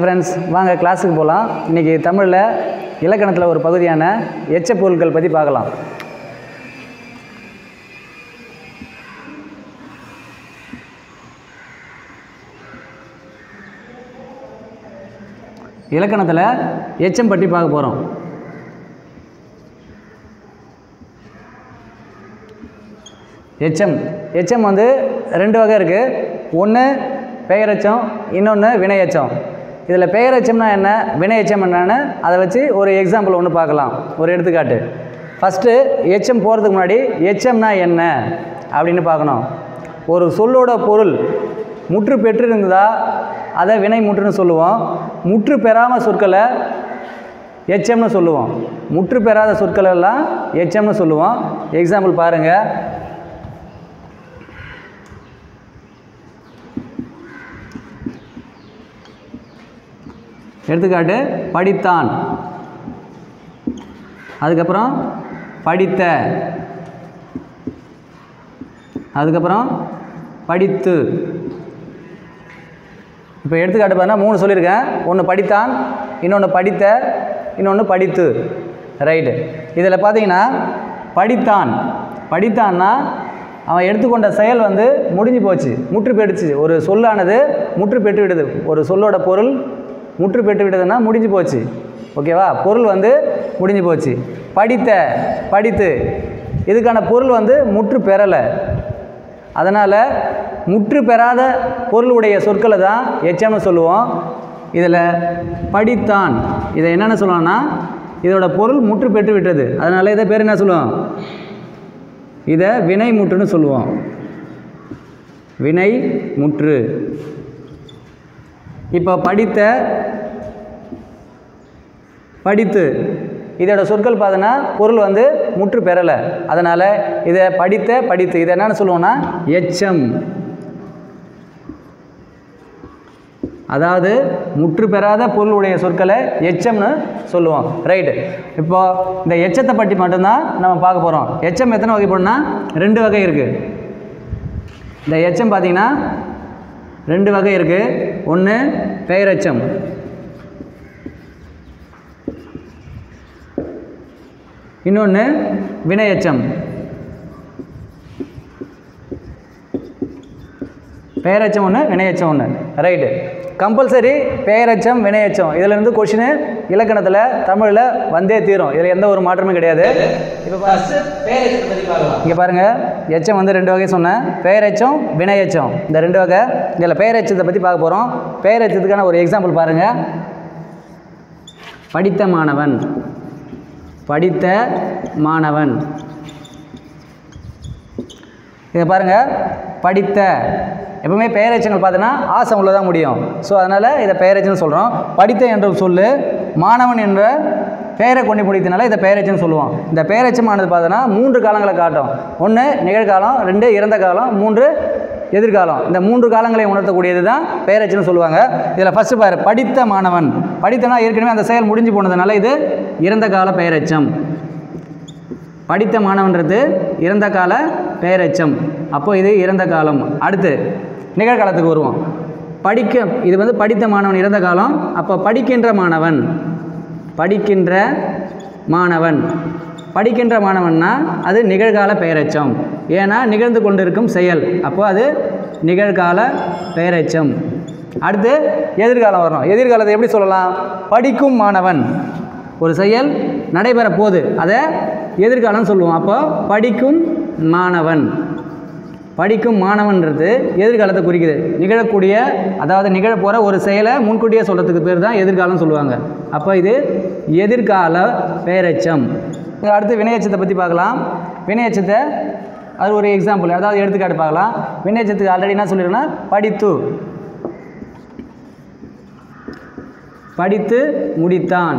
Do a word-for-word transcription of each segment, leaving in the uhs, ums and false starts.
Friends, வாங்க கிளாஸுக்கு போகலாம். இன்றைக்கி தமிழில் இலக்கணத்தில் ஒரு பகுதியான எச்ச பொருட்கள் பற்றி பார்க்கலாம். இலக்கணத்தில் எச்சம் பற்றி பார்க்க போகிறோம். எச்சம் எச்சம் வந்து ரெண்டு வகை இருக்குது. ஒன்று பெயரெச்சம், இன்னொன்று வினையெச்சம். இதில் பெயரெச்சம்னா என்ன, வினையெச்சம் என்னன்னு அதை வச்சு ஒரு எக்ஸாம்பிள் ஒன்று பார்க்கலாம். ஒரு எடுத்துக்காட்டு. ஃபஸ்ட்டு எச்சம் போகிறதுக்கு முன்னாடி எச்சம்னா என்ன அப்படின்னு பார்க்கணும். ஒரு சொல்லோட பொருள் முற்று பெற்று இருந்ததா அதை வினை முற்றுன்னு சொல்லுவோம். முற்று பெறாமல் சொற்களை எச்சம்னு சொல்லுவோம். முற்று பெறாத சொற்கள் எல்லாம் எச்சம்னு சொல்லுவோம். எக்ஸாம்பிள் பாருங்கள். எடுத்துக்காட்டு படித்தான், அதுக்கப்புறம் படித்த, அதுக்கப்புறம் படித்து. இப்போ எடுத்துக்காட்டு பார்த்தா மூணு சொல்லியிருக்கேன். ஒன்று படித்தான், இன்னொன்று படித்த, இன்னொன்று படித்து. ரைட்டு. இதில் பார்த்தீங்கன்னா படித்தான் படித்தான்னா அவன் எடுத்துக்கொண்ட செயல் வந்து முடிஞ்சு போச்சு, முற்று பெற்றுச்சு. ஒரு சொல்லானது முற்று பெற்று விடுது. ஒரு சொல்லோட பொருள் முற்று பெற்று விட்டதுன்னா முடிஞ்சு போச்சு. ஓகேவா? பொருள் வந்து முடிஞ்சு போச்சு. படித்த படித்து இதுக்கான பொருள் வந்து முற்று பெறலை. அதனால் முற்று பெறாத பொருளுடைய சொற்களை தான் எச்சம்னு சொல்லுவோம். இதில் படித்தான் இதை என்னென்ன சொல்லுவோம்னா இதோட பொருள் முற்று பெற்று விட்டது. அதனால் இதை பேர் என்ன சொல்லுவோம்? இதை வினை முற்றுன்னு சொல்லுவோம். வினை முற்று. இப்போ படித்த படித்து இதோட சொற்கள் பார்த்தோன்னா பொருள் வந்து முற்று பெறலை. அதனால் இதை படித்த படித்து இதை என்னென்னு சொல்லுவோம்னா எச்சம். அதாவது முற்று பெறாத பொருளுடைய சொற்களை எச்சம்னு சொல்லுவோம். ரைட்டு. இப்போ இந்த எச்சத்தை பற்றி மட்டும்தான் நம்ம பார்க்க போகிறோம். எச்சம் எத்தனை வகை போடணும்னா ரெண்டு வகை இருக்குது. இந்த எச்சம் பார்த்தீங்கன்னா ரெண்டு வகை இருக்குது. ஒன்று பெயரெச்சம், இன்னொன்று வினையெச்சம். பெயரெச்சம் ஒன்று, வினையெச்சம் ஒன்று. ரைட்டு. கம்பல்சரி பெயரெச்சம் வினையெச்சம் இதிலேருந்து கொஷினு இலக்கணத்தில் தமிழில் வந்தே தீரும். இதில் எந்த ஒரு மாற்றமும் கிடையாது. இப்போ இங்கே பாருங்கள், எச்சம் வந்து ரெண்டு வகை சொன்னேன். பெயரெச்சம் வினையெச்சம் இந்த ரெண்டு வகை. இதில் பெயரெச்சத்தை பற்றி பார்க்க போகிறோம். பெயரெச்சத்துக்கான ஒரு எக்ஸாம்பிள் பாருங்கள். படித்த மாணவன் படித்த மாணவன். இதை பாருங்கள், படித்த எப்பவுமே பெயரெச்சங்கள் பார்த்தோன்னா ஆசை உள்ளதான் முடியும். ஸோ அதனால் இதை பெயரெச்சன்னு சொல்கிறோம். படித்த என்ற சொல்லு மாணவன் என்ற பெயரை கொண்டு முடித்தனால இதை பெயரெச்சன்னு சொல்லுவோம். இந்த பெயரெச்சமானது பார்த்தோன்னா மூன்று காலங்களை காட்டும். ஒன்று நிகழ்காலம், ரெண்டு இறந்த காலம், மூன்று எதிர்காலம். இந்த மூன்று காலங்களை உணர்த்தக்கூடியது தான் பெயரெச்சன்னு சொல்லுவாங்க. இதில் ஃபஸ்ட்டு பாரு, படித்த மாணவன். படித்தனா ஏற்கனவே அந்த செயல் முடிஞ்சு போனதுனால இது இறந்த கால பெயரெச்சம். படித்த மாணவன்றது இறந்த கால பெயரெச்சம். அப்போது இது இறந்த காலம். அடுத்து நிகழ்காலத்துக்கு வருவோம். படிக்க இது வந்து படித்த மாணவன் இறந்த காலம். அப்போ படிக்கின்ற மாணவன் படிக்கின்ற மாணவன் படிக்கின்ற மாணவன்னா அது நிகழ்கால பெயரெச்சம். ஏன்னா நிகழ்ந்து கொண்டிருக்கும் செயல். அப்போது அது நிகழ்கால பெயரெச்சம். அடுத்து எதிர்காலம் வரணும். எதிர்காலத்தை எப்படி சொல்லலாம்? படிக்கும் மாணவன். ஒரு செயல் நடைபெற போது அதை எதிர்காலம் சொல்லுவோம். அப்போ படிக்கும் மாணவன். படிக்கும் மாணவன்றது எதிர்காலத்தை குறிக்குது. நிகழக்கூடிய அதாவது நிகழப்போகிற ஒரு செயலை முன்கூட்டியே சொல்கிறதுக்கு பேர் தான் எதிர்காலம் சொல்லுவாங்க. அப்போ இது எதிர்கால பெயரெச்சம். அடுத்து வினையெச்சத்தை பற்றி பார்க்கலாம். வினையெச்சத்தை அது ஒரு எக்ஸாம்பிள், அதாவது எடுத்துக்காட்டு பார்க்கலாம். வினையெச்சத்துக்கு ஆல்ரெடி என்ன சொல்லியிருக்கேன்னா படித்து படித்து முடித்தான்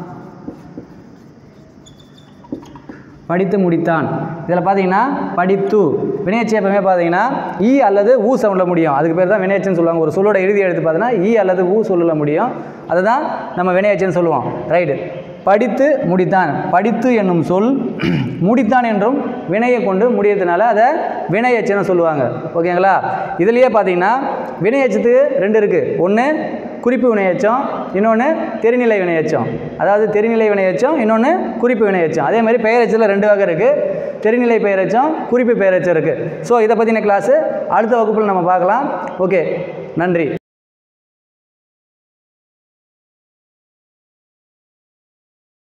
படித்து முடித்தான். இதில் பார்த்தீங்கன்னா படித்து வினையெச்சம் எப்பவுமே பார்த்தீங்கன்னா ஈ அல்லது ஊ சவுண்டில் முடியும். அதுக்கு பேர் தான் வினையெச்சம்னு சொல்லுவாங்க. ஒரு சொல்லோட இறுதி எழுத்து பார்த்தீங்கன்னா ஈ அல்லது ஊ சொல்லில் முடியும். அதுதான் நம்ம வினையெச்சம்னு சொல்லுவோம். ரைட்டு. படித்து முடித்தான். படித்து என்னும் சொல் முடித்தான் என்றும் வினையை கொண்டு முடியறதுனால அதை வினையெச்சம்னு சொல்லுவாங்க. ஓகேங்களா? இதுலேயே பார்த்தீங்கன்னா வினையெச்சத்துக்கு ரெண்டு இருக்குது. ஒன்று குறிப்பு வினையெச்சம், இன்னொன்று தெரிநிலை வினையெச்சம். அதாவது தெரிநிலை வினையெச்சம், இன்னொன்று குறிப்பு வினையெச்சம். அதே மாதிரி பெயரெச்சத்தில் ரெண்டு வகை இருக்குது. தெரிநிலை பெயரெச்சம், குறிப்பு பெயரெச்சம் இருக்குது. ஸோ இதை பற்றின கிளாஸு அடுத்த வகுப்பில் நம்ம பார்க்கலாம். ஓகே, நன்றி.